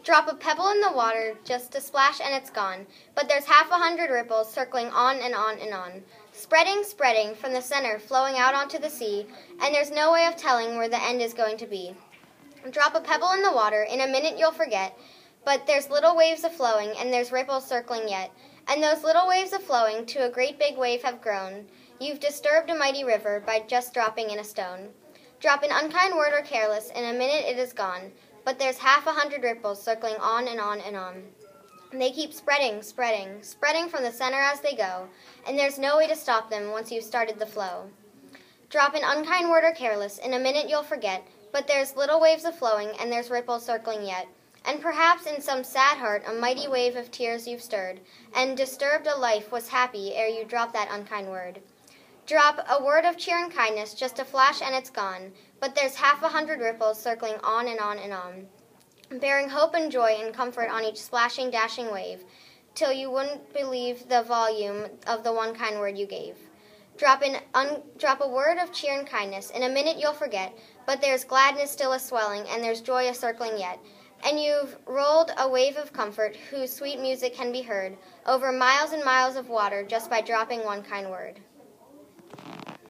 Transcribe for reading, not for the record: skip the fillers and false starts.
Drop a pebble in the water, just a splash and it's gone. But there's 100 ripples circling on and on and on. Spreading, spreading, from the center, flowing out onto the sea, and there's no way of telling where the end is going to be. Drop a pebble in the water, in a minute you'll forget, but there's little waves a-flowing, and there's ripples circling yet. And those little waves a-flowing to a great big wave have grown. You've disturbed a mighty river by just dropping in a stone. Drop an unkind word or careless, in a minute it is gone, but there's 100 ripples circling on and on and on. They keep spreading, spreading, spreading from the center as they go, and there's no way to stop them once you've started the flow. Drop an unkind word or careless, in a minute you'll forget, but there's little waves a-flowing, and there's ripples circling yet. And perhaps in some sad heart a mighty wave of tears you've stirred, and disturbed a life was happy ere you dropped that unkind word. Drop a word of cheer and kindness, just a flash and it's gone, but there's 100 ripples circling on and on and on, bearing hope and joy and comfort on each splashing, dashing wave, till you wouldn't believe the volume of the one kind word you gave. Drop a word of cheer and kindness, in a minute you'll forget, but there's gladness still a-swelling, and there's joy a-circling yet, and you've rolled a wave of comfort whose sweet music can be heard over miles and miles of water just by dropping one kind word.